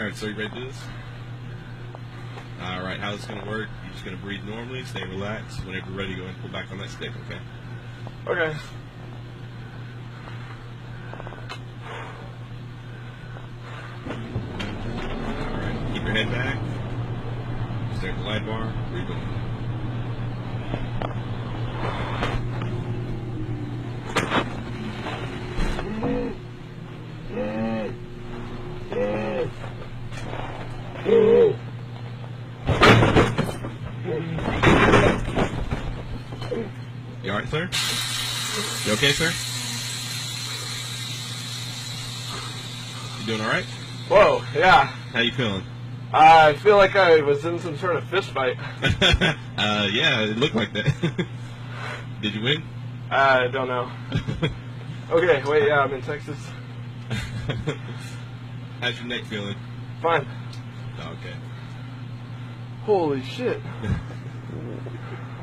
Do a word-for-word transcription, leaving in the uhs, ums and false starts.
Alright, so you ready to do this? Alright, how this is going to work, you're just going to breathe normally, stay relaxed. Whenever you're ready, go ahead and pull back on that stick, okay? Okay. Alright, keep your head back. Stare at the light bar, breathe in. You alright, sir? You okay, sir? You doing alright? Whoa, yeah. How you feeling? I feel like I was in some sort of fist fight. uh, yeah, it looked like that. Did you win? I don't know. Okay, wait, yeah, I'm in Texas. How's your neck feeling? Fine. Okay. Holy shit.